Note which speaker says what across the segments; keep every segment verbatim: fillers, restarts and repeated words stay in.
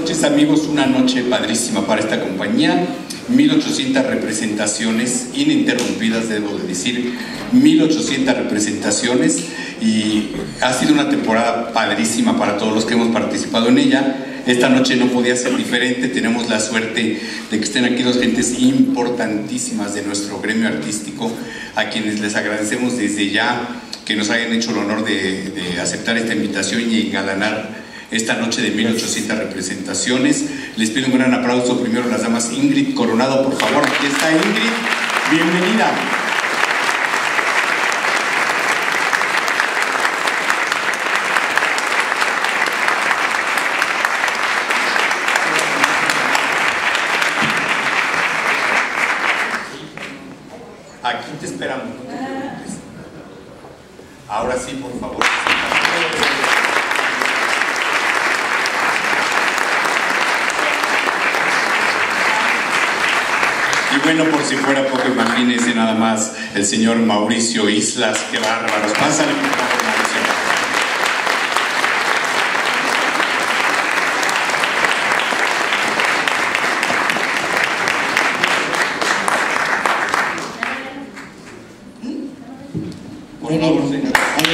Speaker 1: noches, amigos, una noche padrísima para esta compañía. mil ochocientas representaciones ininterrumpidas, debo de decir, mil ochocientas representaciones, y ha sido una temporada padrísima para todos los que hemos participado en ella. Esta noche no podía ser diferente. Tenemos la suerte de que estén aquí dos gentes importantísimas de nuestro gremio artístico, a quienes les agradecemos desde ya que nos hayan hecho el honor de, de aceptar esta invitación y engalanar esta noche de mil ochocientas representaciones. Les pido un gran aplauso primero a las damas. Ingrid Coronado, por favor, aquí está Ingrid, bienvenida. Aquí te esperamos, no te preocupes. Ahora sí, por favor. Y bueno, por si fuera poco, imagínense nada más el señor Mauricio Islas. ¡Qué bárbaros! Pásale, por favor, Mauricio. Por favor, señor.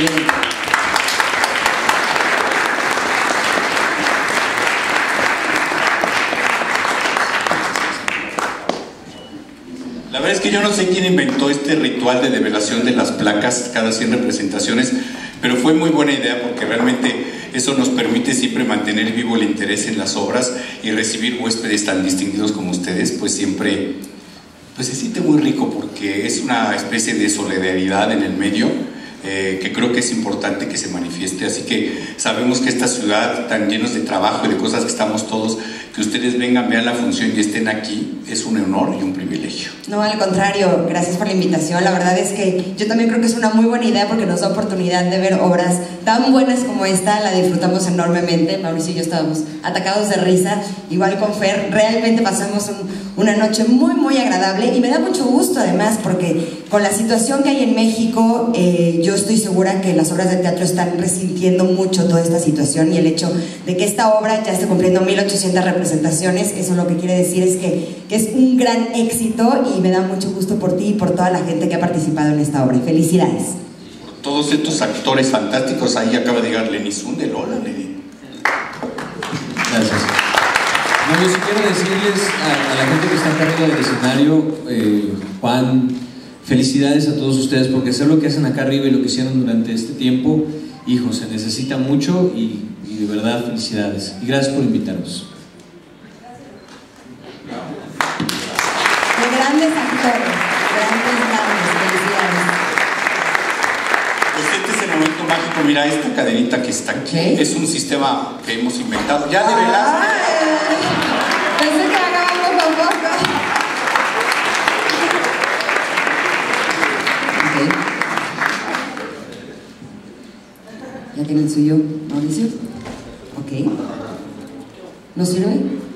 Speaker 1: La verdad es que yo no sé quién inventó este ritual de develación de las placas cada cien representaciones, pero fue muy buena idea, porque realmente eso nos permite siempre mantener vivo el interés en las obras, y recibir huéspedes tan distinguidos como ustedes, pues siempre pues se siente muy rico, porque es una especie de solidaridad en el medio, eh, que creo que es importante que se manifieste. Así que sabemos que esta ciudad, tan llenos de trabajo y de cosas que estamos todos, que ustedes vengan, vean la función y estén aquí, es un honor y un privilegio.
Speaker 2: No, al contrario, gracias por la invitación. La verdad es que yo también creo que es una muy buena idea, porque nos da oportunidad de ver obras tan buenas como esta. La disfrutamos enormemente. Mauricio y yo estábamos atacados de risa, igual con Fer. Realmente pasamos un, una noche muy muy agradable, y me da mucho gusto además, porque con la situación que hay en México, eh, yo estoy segura que las obras de teatro están resintiendo mucho toda esta situación, y el hecho de que esta obra ya esté cumpliendo mil ochocientas representaciones, eso lo que quiere decir es que, que es un gran éxito, y me da mucho gusto por ti y por toda la gente que ha participado en esta obra. Felicidades.
Speaker 1: Por todos estos actores fantásticos. Ahí acaba de llegar Lenny Sundel. Hola, Lenny.
Speaker 3: Gracias. No, yo sí quiero decirles a, a la gente que está acá arriba del escenario, eh, Juan, felicidades a todos ustedes, porque hacer lo que hacen acá arriba y lo que hicieron durante este tiempo, hijo, se necesita mucho, y, y de verdad felicidades. Y gracias por invitarnos.
Speaker 2: De grandes actores, grandes, grandes, felicidades.
Speaker 1: Pues este es el momento mágico. Mira, esta cadenita que está aquí, ¿qué? Es un sistema que hemos inventado. Ya de verdad.
Speaker 2: Pensé que acabamos con poco. Okay. ¿Ya tiene el suyo, Mauricio? Ok. ¿No sirve?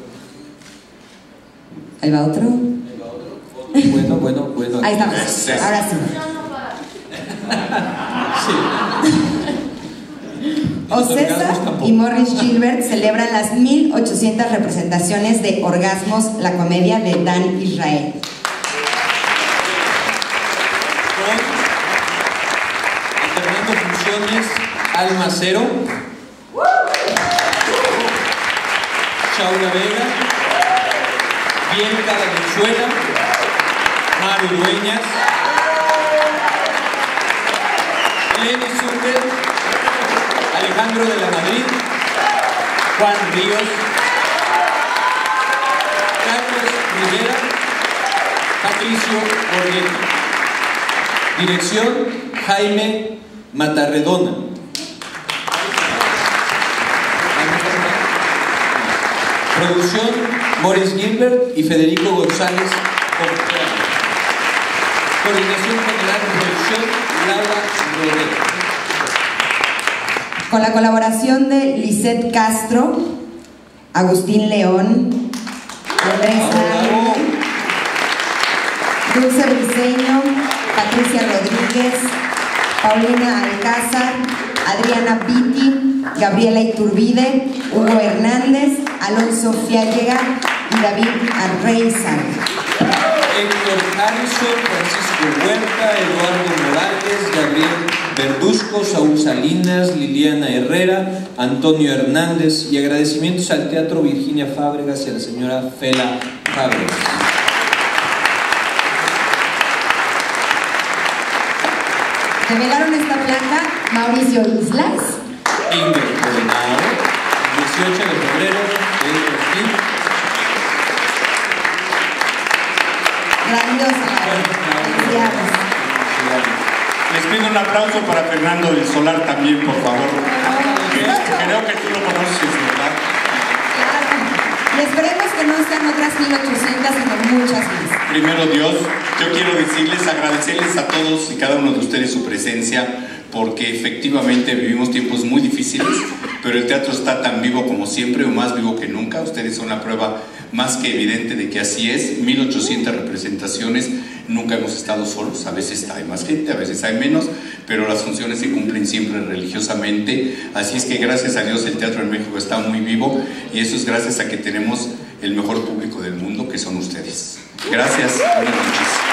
Speaker 2: ¿Ahí va otro?
Speaker 3: Bueno, bueno, bueno.
Speaker 2: Ahí estamos. Ahora sí.
Speaker 3: Sí.
Speaker 2: Ocesa y Morris Gilbert celebran las mil ochocientas representaciones de Orgasmos, la comedia de Dan Israel.
Speaker 3: Alternando funciones, Alma Cero, Chaura Vega, Bielka Valenzuela, Maru Dueñas, Lenny Sundel, Alejandro de la Madrid, Juan Ríos, Carlos Rivera, Patricio Borghetti. Dirección, Jaime Matarredona. Producción, Morris Gilbert y Federico González. Coordinación general de producción, Laura Rodríguez.
Speaker 2: Con la colaboración de Lisette Castro, Agustín León, Andrés Narro, Dulce Briceño, Patricia Rodríguez, Paulina Alcázar, Adriana Pitti, Gabriela Iturbide, Hugo Hernández, Alonso Fiallega y David Arreiza.
Speaker 3: Héctor Harrison, Francisco Huerta, Eduardo Morales, Gabriel Verduzco, Saúl Salinas, Liliana Herrera, Antonio Hernández, y agradecimientos al Teatro Virginia Fábregas y a la señora Fela Fábregas.
Speaker 2: Develaron esta placa Mauricio Islas,
Speaker 3: Ingrid Coronado, dieciocho de febrero de dos mil.
Speaker 2: grandiosa felicidades.
Speaker 1: Les pido un aplauso para Fernando del Solar también, por favor. Que creo que tú lo conoces, ¿verdad?
Speaker 2: Claro. Y esperemos que no sean otras mil ochocientas, sino muchas más.
Speaker 1: Primero Dios, yo quiero decirles, agradecerles a todos y cada uno de ustedes su presencia, porque efectivamente vivimos tiempos muy difíciles, pero el teatro está tan vivo como siempre, o más vivo que nunca. Ustedes son la prueba más que evidente de que así es. mil ochocientas representaciones, nunca hemos estado solos. A veces hay más gente, a veces hay menos, pero las funciones se cumplen siempre religiosamente. Así es que gracias a Dios el teatro en México está muy vivo, y eso es gracias a que tenemos el mejor público del mundo, que son ustedes. Gracias, buenas noches.